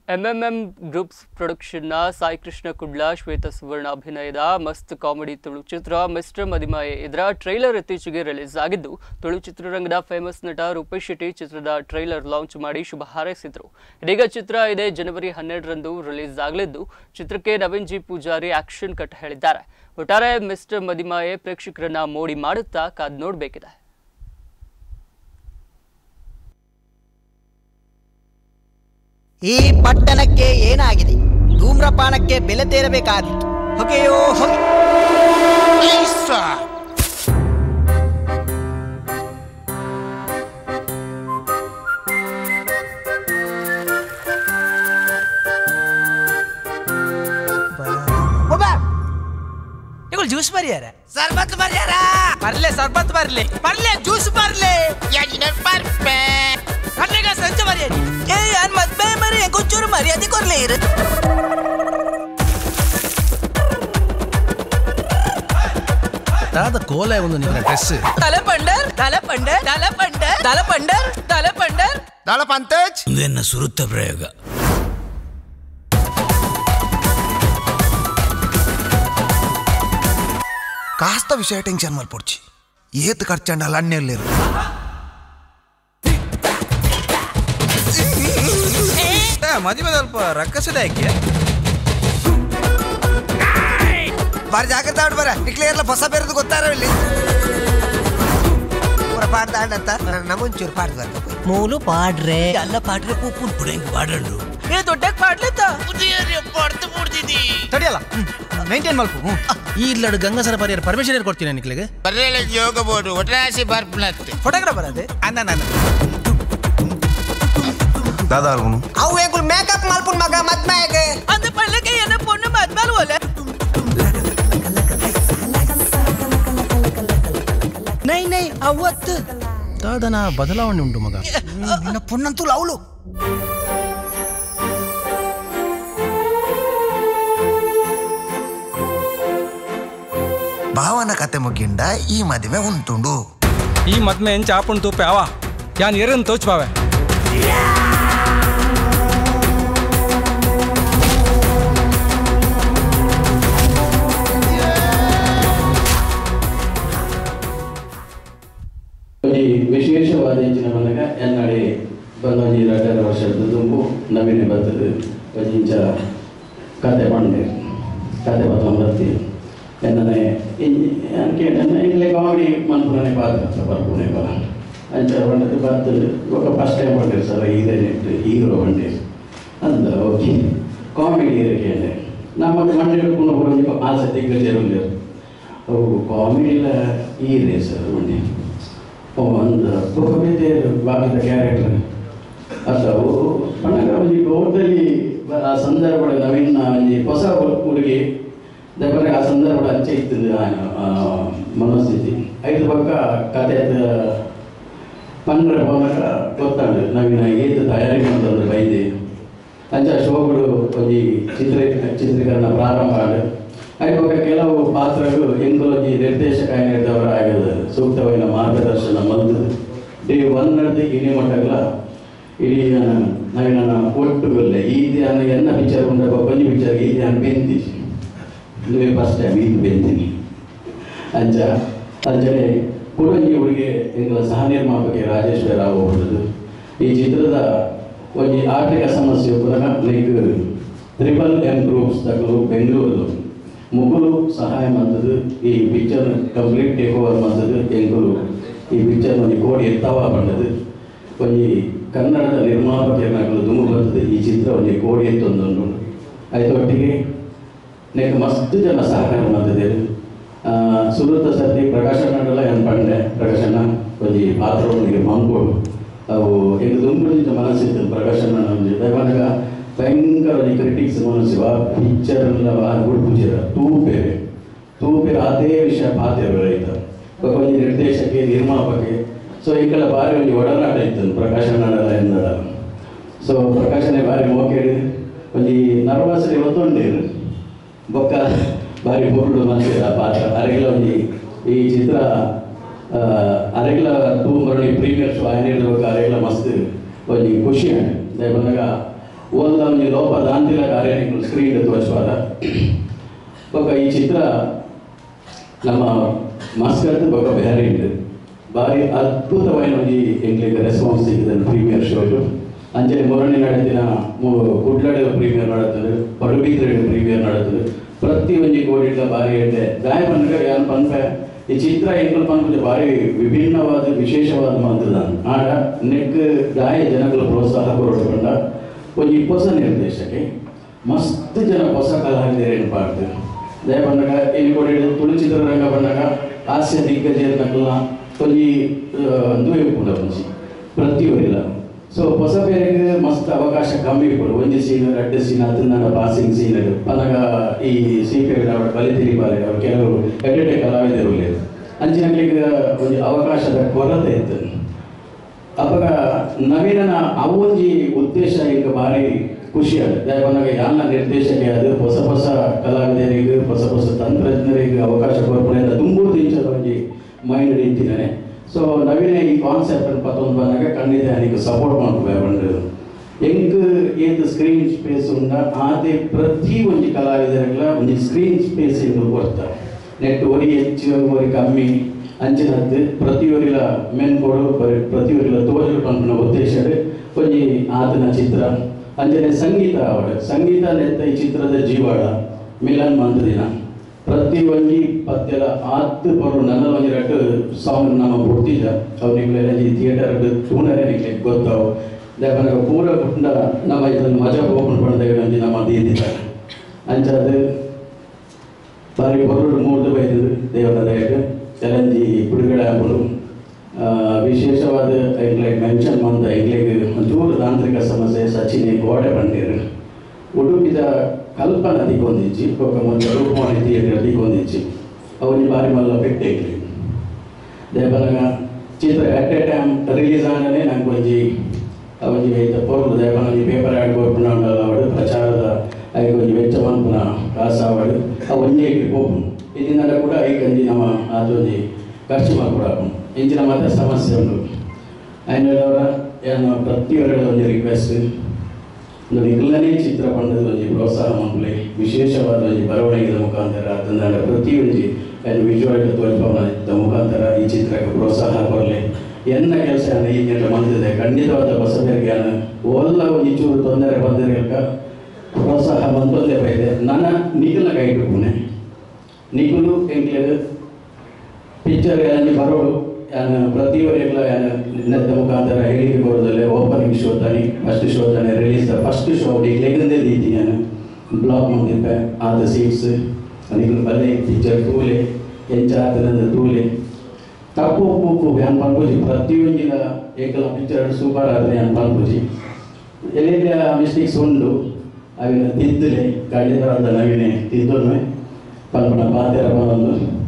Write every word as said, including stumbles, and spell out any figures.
MMM groups ಪ್ರೊಡಕ್ಷನ್ನ ಸಾಯಿ ಕೃಷ್ಣ ಕುಡ್ಲ ಶ್ವೇತಾ ಸುವರ್ಣ ಅಭಿನಯದ ಮಸ್ತ್ ಕಾಮಿಡಿ ತುಳು ಚಿತ್ರ ಮಿಸ್ಟರ್ ಮದಿಮಾಯೆ ಇದರ ಟ್ರೈಲರ್ ಇತ್ತೀಚೆಗೆ ರಿಲೀಸ್ ಆಗಿದ್ದು ತುಳು ಚಿತ್ರರಂಗದ ಫೇಮಸ್ ನಟ ರೂಪೇಶ್ ಶೆಟ್ಟಿ ಚಿತ್ರದ ಟ್ರೈಲರ್ ಲಾಂಚ್ ಮಾಡಿ ಶುಭ ಹಾರೈಸಿದರು. ಇದೀಗ ಚಿತ್ರ ಇದೇ ಜನವರಿ ಹನ್ನೆರಡರಂದು ರಿಲೀಸ್ ಆಗಲಿದ್ದು ಚಿತ್ರಕ್ಕೆ Naveen G Poojary action cut ಹೇಳಿದ್ದಾರೆ. ಒಟ್ಟಾರೆ ಮಿಸ್ಟರ್ ಮದಿಮಾಯೆ ಪ್ರೇಕ್ಷಕರನ್ನ ಮೋಡಿ ಮಾಡುತ್ತಾ ಕಾದ್ ನೋಡಬೇಕಿದೆ. ಈ ಪಟ್ಟಣಕ್ಕೆ ಏನಾಗಿದೆ? ಧೂಮ್ರಪಾನಕ್ಕೆ ಬೆಲೆ ತೆರಬೇಕಾದೀತು. ಹೊಗೆಯೋ ಹೊಗೆ. ಜ್ಯೂಸ್ ಬರ್ಯಾರ ಸರ್ಬತ್ ಬರ್ಯಾರ ಬರ್ಲೆ ಸರ್ಬತ್ ಬರ್ಲಿ ಬರ್ಲೆ ಜ್ಯೂಸ್ ಬರ್ಲೆ ಕಣ್ಣಗ ಸಂಜೆ ಮರ್ಯಾದೆ ಏ ಯಾನ್ ಮದ್ವೆ ಮರಿ ಕೊಂಚೂರು ಮರ್ಯಾದೆ ಕೊರ್ಲೆ ಇರು. ದಾದ ಕೋಲೆ ಒಂದು ನಿನ್ನ ಡ್ರೆಸ್ ತಲೆ ಪಂಡರ್ ತಲೆ ಪಂಡರ್ ತಲೆ ಪಂಡರ್ ತಲೆ ಪಂಡರ್ ತಲೆ ಪಂಡರ್ ತಲೆ ಪಂತೇಜ್ ಇದನ್ನ ಸುರುತ್ತ ಪ್ರಯೋಗ. ಕಾಸ್ತ ವಿಷಯ ಟೆನ್ಷನ್ ಮಲ್ಪೊಡ್ಚಿ ಏತ್ ಖರ್ಚಂಡಲ್ಲ ಅಣ್ಣೆಲ್ಲಿರು ಮದುವೆ ಸ್ವಲ್ಪ ರಕ್ಕಸದ ಯಾಕೆ ಬಾರಿ ಜಾಗ್ರತೆ ಆಡ್ ಬರ ಟಿಕ್ಲಿಯರ್ಲ ಹೊಸ ಬೇರೆದು ಗೊತ್ತಾರ ಇಲ್ಲಿ ಪಾಡ್ದ ಅಂತ ನಮ್ಮೊಂಚೂರು ಪಾಡ್ದು ಬರ್ಬೇಕು. ಮೂಲು ಪಾಡ್ರೆ ಎಲ್ಲ ಪಾಡ್ರೆ ಪೂಪುನ್ ಪುಡೆಂಗ್ ಪಾಡಂಡು ಏ ದೊಡ್ಡಕ್ಕೆ ಪಾಡ್ಲೆತ್ತ ಪಡ್ತು ಪುಡ್ದಿದಿ ತಡಿಯಲ್ಲ ಮೇಂಟೈನ್ ಮಲ್ಪು ಈ ಇಲ್ಲಡು ಗಂಗಸರ ಪರಿಹಾರ ಪರ್ಮಿಷನ್ ಕೊಡ್ತೀನಿ ನಿಕ್ಲಿಗೆ ಬರ್ರೆಲ್ಲ ಯೋಗ ಬೋರ್ಡು ಒಟ್ರಾಸಿ ಬರ್ಪನತ್ತೆ ಫೋಟೋಗ್ರಾಫರ್ ಅದೇ ಅನ್ನ ನಾನು ದಾದಾ ಅಲ್ಗುನು ಅವು ಏಕುಲ್ ಮೇಕಪ್ ಮಲ್ಪುನ್ ಮಗ ಮದ್ಮೆಗೆ அந்த பல்லக்கு என்ன பொண்ணு மத்மல் ஓல ನೈ ನೈ ಅವತ್ತು ದಾದನ ಬದಲಾವಣೆ ಉಂಟು ಮಗ ನಿನ್ನ ಪುಣ್ಣಂತೂ ಲವ್ಲು ಭಾವನ ಕತೆ ಮುಗಿಂಡ ಈ ಮದುವೆ ಉಂಟುಂಡು ಈ ಮದ್ಮೆ ಎಂಚ ಆಪುಣ್ ತೂಪೆ ಅವ ಯಾನ್ ಎರನ್ ತೋಚ್ಪಾವೆ ವಿಶೇಷವಾದ ಇಂಚಿನ ಮನಗ ಎನ್ನಡೆ ಬಂದೊಂದು ಎರಡರ ವರ್ಷದ ತುಂಬು ನವೀನ ಬರ್ತದೆ ಇಂಚ ಕತೆ ಬಂಡೆ ಕತೆ ಬತ್ತ ಬರ್ತಿ ಎನ್ನನೆ ಅನ್ಕೆ ನನ್ನ ಇಲ್ಲೇ ಕಾಮಿಡಿ ಮನ್ಪುರನೆ ಪಾತ್ರ ಬರ್ಪುನೆ ಬರ ಅಂಚ ಬಂಡದ್ದು ಬರ್ತದೆ ఒక ಫಸ್ಟ್ ಟೈಮ್ ಬಂದಿರು ಸರ್ ಇದೇ ಹೀರೋ ಬಂಡೆ ಅಂದ ಓಕೆ ಕಾಮಿಡಿ ಇರಕ್ಕೆ ನಮ್ಮ ಮಂಡ್ಯ ಹಿಡ್ಕೊಂಡು ಹೋಗಿ ಆಸೆ ದಿಗ್ಗಜರು ಅವು ಕಾಮಿಡಿಲ ಇದೆ ಸರ್ ಮಂಡ್ಯ ಒಂದು ಬಹುಬೇತೆ ಭಾಗದ ಕ್ಯಾರೆಕ್ಟರ್ ಅಥವಾ ಪಣ್ಣಗ ಒಂದು ಟೋಟಲಿ ಆ ಸಂದರ್ಭ ನವೀನ ಒಂದು ಹೊಸ ಹುಡುಗಿ ದಬ್ಬರ ಆ ಸಂದರ್ಭ ಅಂಚೆ ಇರ್ತದೆ ಮನಸ್ಥಿತಿ ಐದು ಪಕ್ಕ ಕಥೆ ಪಂದ್ರ ಭವನಕ ಗೊತ್ತಾಗ ನವೀನ ಏತು ತಯಾರಿ ಮಾಡೋದು ಬೈದೆ ಅಂಚ ಶೋಗಳು ಒಂದು ಚಿತ್ರ ಚಿತ್ರೀಕರಣ ಪ್ರಾರಂಭ ಆಗ ಐದು ಪಕ್ಕ ಕೆಲವು ಪಾತ್ರಗಳು ಎಂದೊಂದು ನಿರ್ದೇಶಕ ನಿರ್ದವರ ಆಗಿದೆ ಸೂಕ್ತವಾದ ಮಾರ್ಗದರ್ಶನ ಮತ್ತು ಡೇ ಒನ್ ನಡೆದು ಇಡೀ ಮಟ್ಟಗಳ ಇಡೀ ನವೀನ ಒಟ್ಟುಗಲ್ಲ ಈ ಧ್ಯಾನ ಎನ್ನ ಪಿಕ್ಚರ್ ಬಂದ ಕೊಂಚ ಪಿಕ್ಚರ್ ಈ ಧ್ಯಾನ ಬೆಂತಿ ನೀವೇ ಫಸ್ಟ್ ಟೈಮ್ ಇದು ಬೆಂತೀನಿ ಅಂಚ ಅಂಚನೆ ಪುರಂಜಿ ಹುಡುಗಿ ಎಂಗಳ ಸಹ ನಿರ್ಮಾಪಕ ರಾಜೇಶ್ವರ ರಾವ್ ಹೊರದು ಈ ಚಿತ್ರದ ಒಂದು ಆರ್ಥಿಕ ಸಮಸ್ಯೆ ಪುನಃ ಲೈಕ್ ತ್ರಿಬಲ್ ಎಂ ಗ್ರೂಪ್ಸ್ ತಗಲು ಬೆಂಗಳೂರು ಮುಗುಲು ಸಹಾಯ ಮಾಡ್ತದೆ ಈ ಪಿಕ್ಚರ್ ಕಂಪ್ಲೀಟ್ ಟೇಕ್ ಓವರ್ ಮಾಡ್ತದೆ ಎಂಗುಲು ಈ ಪಿಕ್ಚರ್ ಒಂದು ಕೋಡಿ ಎತ್ತವ ಬಂದದು ಒಂದು ಕನ್ನಡದ ನಿರ್ಮಾಪಕರು ದುಮು ಬರ್ತದೆ ಈ ಚಿತ್ರ ಒಂದು ಕೋಡಿ ಎತ್ತೊಂದು ಅದರೊಟ್ಟಿಗೆ ನೆಕ್ ಮಸ್ತ್ ಜನ ಸಹಕಾರ ಮಾಡ್ತಿದ್ದೇವೆ ಸುರತ ಸರ್ತಿ ಪ್ರಕಾಶನಲ್ಲ ಏನು ಪಂಡೆ ಪ್ರಕಾಶನ ಒಂದು ಪಾತ್ರಗಳಿಗೆ ಮಂಗೋಡು ಅವು ಎಂದು ದುಂಬುಳಿದ ಮನಸ್ಸಿತ್ತು ಪ್ರಕಾಶನ ದಯಮಾನಗ ಭಯಂಕರ ಕ್ರಿಟಿಕ್ಸ್ ಮನಸ್ಸು ಆ ಪಿಕ್ಚರ್ ಗುಡ್ಪುಜಿರ ತೂ ಬೇರೆ ತೂ ಬೇರೆ ಅದೇ ವಿಷಯ ಪಾತ್ರಗಳು ಆಯ್ತು ಒಂದು ನಿರ್ದೇಶಕ್ಕೆ ನಿರ್ಮಾಪಕ್ಕೆ ಸೊ ಈಗೆಲ್ಲ ಭಾರಿ ಒಂದು ಒಡನಾಟ ಇತ್ತು ಪ್ರಕಾಶನ ಎಂದಲ್ಲ ಸೊ ಪ್ರಕಾಶನ ಭಾರಿ ಮೋಕೇಳಿ ಒಂದು ನರ್ವಸ್ ಇವತ್ತೊಂಡೇರು ಬೊಕ್ಕ ಭಾರಿ ಬೋರ್ಡು ಮನಸ್ಸಿರ ಪಾತ್ರ ಅರೆಗಿಲ ಒಂದು ಈ ಚಿತ್ರ ಅರೆಗಿಲ ಟೂ ಮರಳಿ ಪ್ರೀಮಿಯರ್ ಶೋ ಆಯ್ನಿರ್ಬೇಕು ಅರೆಗಿಲ ಮಸ್ತ್ ಒಂದು ಖುಷಿ ದಯಮಾನಗ ಒಂದು ಒಂದು ಲೋಪ ದಾಂತಿಲ ಕಾರ್ಯಗಳು ಸ್ಕ್ರೀನ್ ತೋರಿಸುವಾಗ ఒక ಈ ಚಿತ್ರ ನಮ್ಮ ಮಾಸ್ಕರ್ ఒక ಬೇರೆ ಇದೆ ಭಾರಿ ಅದ್ಭುತమైన ಈ ಎಂಗ್ಲಿಗೆ ರೆಸ್ಪಾನ್ಸ್ ಸಿಗಿದೆ ಪ್ರೀಮಿಯರ್ ಶೋಗೆ ಅಂಜಲಿ ಮೂರನೇ ನಡೆದಿನ ಕುಡ್ಲಡೆ ಪ್ರೀಮಿಯರ್ ನಡೀತದೆ ಪಡುಬಿದ್ರೆ ಪ್ರೀಮಿಯರ್ ನಡೀತದೆ ಪ್ರತಿ ಒಂದು ಕೋಡಿಗಳ ಭಾರಿ ಇದೆ ದಾಯ ಬಂದಾಗ ಏನು ಪಂಪೆ ಈ ಚಿತ್ರ ಎಂಕಲ್ ಪಂಪೆ ಭಾರಿ ವಿಭಿನ್ನವಾದ ವಿಶೇಷವಾದ ಮಂತ್ರದ ಆಗ ನೆಕ್ ದಾಯ ಜನಗಳ ಪ್ರೋತ್ಸಾಹ ಕೊರಕೊಂಡ ಒಂದು ಹೊಸ ನಿರ್ದೇಶಕ್ಕೆ ಮಸ್ತ್ ಜನ ಹೊಸ ಕಲಾವಿದರು ಪಾಡ್ತಾರೆ ದಯ ಬಂದಾಗ ಇಲ್ಲಿ ಕೊಡಿ ತುಳು ಚಿತ್ರರಂಗ ಬಂದಾಗ ಹಾಸ್ಯ ದಿಗ್ಗಜರ್ನಲ್ಲ ಕೊಂಚಿ ದೂಯ ಕೂಡ ಮುಂಚೆ ಪ್ರತಿಯೊಂದಿಲ್ಲ ಸೊ ಹೊಸ ಬೇರೆಗೆ ಮಸ್ತ್ ಅವಕಾಶ ಕಮ್ಮಿ ಕೊಡು ಒಂದು ಸೀನ್ ಎರಡು ಸೀನ್ ಅದನ್ನ ಪಾಸಿಂಗ್ ಸೀನ್ ಪನಗ ಈ ಸೀಕ್ರೆಟ್ ಅವರ ಬಲಿತಿರಿ ಬಾಲೆ ಅವರು ಕೆಲವರು ಎಡೆಡೆ ಕಲಾವಿದರು ಇಲ್ಲ ಅಂಚಿನಗಳಿಗೆ ಒಂದು ಅವಕಾಶದ ಕೊರತೆ ಇತ್ತು ಅವಾಗ ನವೀನನ ಅವೊಂಜಿ ಉದ್ದೇಶ ಈಗ ಭಾರಿ ಖುಷಿ ಆಗುತ್ತೆ ಬಂದಾಗ ಯಾನ ನಿರ್ದೇಶಕ ಅದು ಹೊಸ ಹೊಸ ಕಲಾವಿದರಿಗೆ ಹೊಸ ಹೊಸ ತಂತ್ರಜ್ಞರಿಗೆ ಅವಕಾಶ ಕೊಡ್ಕೊಂಡು ತುಂಬು ದಿಂಚದ ಒಂದು ಮೈಂಡ್ ನಿಂತಿದ್ದಾನೆ ಸೊ ನವೀನ ಈ ಕಾನ್ಸೆಪ್ಟ್ ಪತ್ತೊಂದು ಬಂದಾಗ ಖಂಡಿತ ನನಗೆ ಸಪೋರ್ಟ್ ಮಾಡ್ಕೋಬೇಕು ಹೆಂಗೆ ಏನು ಸ್ಕ್ರೀನ್ ಸ್ಪೇಸ್ ಉಂಡ ಅದೇ ಪ್ರತಿ ಒಂದು ಕಲಾವಿದರಿಗೆಲ್ಲ ಒಂದು ಸ್ಕ್ರೀನ್ ಸ್ಪೇಸ್ ಎಂದು ಕೊಡ್ತಾರೆ ನೆಟ್ ಒರಿ ಹೆಚ್ಚು ಒರಿ ಕಮ್ಮಿ ಅಂಚಿನದ್ದು ಪ್ರತಿಯೊರಿಲ ಮೆನ್ ಕೊಡು ಪ್ರತಿಯೊರಿಲ ತೋಜಲು ಪಂಪಿನ ಉದ್ದೇಶ ಒಂದು ಆತನ ಚಿತ್ರ ಅಂಜನೆ ಸಂಗೀತ ಅವಡ ಸಂಗೀತ ನೆತ್ತ ಈ ಚಿತ್ರದ ಜೀವಾಳ ಮಿಲನ್ ಮಂದಿನ ಪ್ರತಿ ಒಂಜಿ ಪತ್ತೆಲ ಆತ್ತು ಬರೋ ನನ್ನ ಒಂದು ಎರಡು ಸಾಂಗ್ ನಮ್ಮ ಕೊಡ್ತಿದ್ದ ಅವ್ರಿಗೆಲ್ಲ ಈ ಥಿಯೇಟರ್ ಟೂನರೇ ನಿಮಗೆ ಗೊತ್ತಾವು ದೇವರ ಪೂರ ಕುಟ್ಟ ನಮ್ಮ ಇದನ್ನು ಮಜಾ ಹೋಗ್ಕೊಂಡು ಬಂದಾಗ ನಮ್ಮ ದೀದಿದ್ದಾರೆ ಅಂಚದು ಬಾರಿ ಬರೋಡು ಮೂರ್ದು ಬೈದು ದೇವರ ದಯಕ್ಕೆ ಚಲಂಜಿ ಬಿಡುಗಡೆ ಆಗಲು ವಿಶೇಷವಾದ ಎಂಗ್ಲಿಗೆ ಮೆನ್ಷನ್ ಬಂದ ಎಂಗ್ಲಿಗೆ ಒಂಚೂರು ತಾಂತ್ರಿಕ ಸಮಸ್ಯೆ ಸಚಿನಿ ಗೋಡೆ ಬಂದಿರು ಉಡುಪಿದ ಕಲ್ಪನಾ ದಿಗೊಂದಿಚ್ಚಿ ఒక ಮುಂಚೆ ರೂಪವಾಣಿ ಥಿಯೇಟರ್ ದಿಗೊಂದಿಚ್ಚಿ ಅವನಿ ಬಾರಿ ಮಲ್ಲ ಪೆಟ್ಟೆಗ್ಲಿ ದೇವನಗ ಚಿತ್ರ ಅಟ್ ಎ ಟೈಮ್ ರಿಲೀಸ್ ಆಗಲೇ ನಂಗೆ ಒಂಜಿ ಅವಜಿ ಐತ ಪೋರ್ಲು ದೇವನ ಪೇಪರ್ ಆಡ್ ಕೊಡ್ಪುಣ ಅವಡು ಪ್ರಚಾರದ ಐದು ಒಂಜಿ ವೆಚ್ಚ ಪಂಪುನ ಕಾಸಾವಡು ಆ ಒಂಜಿ ಐಟಿ ಹೋಗು ಇದರಿಂದ ಕೂಡ ಐಕಂಜಿ ನಮ್ಮ ಅದೊಂದು ಖರ್ಚು ಮಾಡ್ಕೊಡಾಕು ಇಂಚಿನ ಮತ್ತೆ ಸಮಸ್ಯೆ ಉಂಟು ಆ್ಯಂಡ್ ಏನು ಪ್ರತಿಯೊಂದು ಒಂದು ರಿಕ್ವೆಸ್ಟ್ ಒಂದು ಇಲ್ಲನೇ ಚಿತ್ರ ಬಂದದ್ದು ಒಂದು ಪ್ರೋತ್ಸಾಹ ಮಾಡಲಿ ವಿಶೇಷವಾದ ಒಂದು ಬರವಣಿಗೆದ ಮುಖಾಂತರ ಅದನ್ನ ಪ್ರತಿಯೊಂದು ಏನು ವಿಜುವಲ್ ತೋರಿಸುವ ಮುಖಾಂತರ ಈ ಚಿತ್ರಕ್ಕೆ ಪ್ರೋತ್ಸಾಹ ಕೊಡಲಿ ಎನ್ನ ಕೆಲಸ ಈಗೆಲ್ಲ ಬಂದಿದೆ ಖಂಡಿತವಾದ ಹೊಸಬರಿಗೆ ಒಲ್ಲ ಒಂದು ಚೂರು ತೊಂದರೆ ಬಂದಿರಲಿಕ್ಕ ಪ್ರೋತ್ಸಾಹ ಬಂದೊಂದೇ ಬೈದೆ ನನ್ನ ನಿಖಿಲ್ನ ಕೈ ಇಟ್ಕೊಂಡೆ ನಿಖಿಲು ಎಂಕ್ಲೆ ಪಿಕ್ಚರ್ ಏನು ಬರೋಡು ಏನು ಪ್ರತಿಯೊಬ್ಬರಿಗೆಲ್ಲ ಏನು ನೆತ್ತ ಮುಖಾಂತರ ಹೇಳಿಕೆ ಕೊಡೋದಲ್ಲೇ ಓಪನಿಂಗ್ ಶೋ ತಾನೆ ಫಸ್ಟ್ ಶೋ ತಾನೆ ರಿಲೀಸ್ ಫಸ್ಟ್ ಶೋ ಲೆಗಂದೇ ದೀತಿ ನಾನು ಬ್ಲಾಕ್ ಮಾಡಿದ್ದೆ ಆದ ಸೀಟ್ಸ್ ನಿಖಿಲ್ ಬಲ್ಲೆ ಪಿಕ್ಚರ್ ತೂಲೆ ಎಂಚಾದ ತೂಲೆ ತಪ್ಪು ಉಪ್ಪು ಏನು ಪನ್ಪೂಜಿ ಪ್ರತಿಯೊಂದಿನ ಏಕಲ ಪಿಕ್ಚರ್ ಸೂಪರ್ ಆದರೆ ಏನು ಪನ್ಪೂಜಿ ಎಲ್ಲಿಂದ ಮಿಸ್ಟೇಕ್ಸ್ ಉಂಡು ಅವಿನ ತಿದ್ದಲೆ ಖಂಡಿತವಾದ ನವೀನೆ ತಿದ್ದೊಮ್ಮೆ ಪನ್ಪನ ಪಾತ್ರ ಬಂದು